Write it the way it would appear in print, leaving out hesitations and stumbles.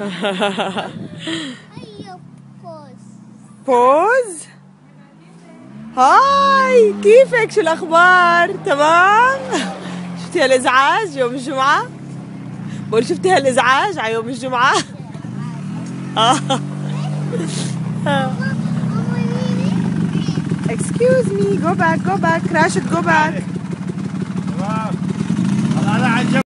بوز. هاي كيفك؟ شو الأخبار؟ تمام؟ شفتي هالإزعاج يوم الجمعة؟ بقول شفتي هالإزعاج على يوم الجمعة؟ Excuse me, go back, راشد go back.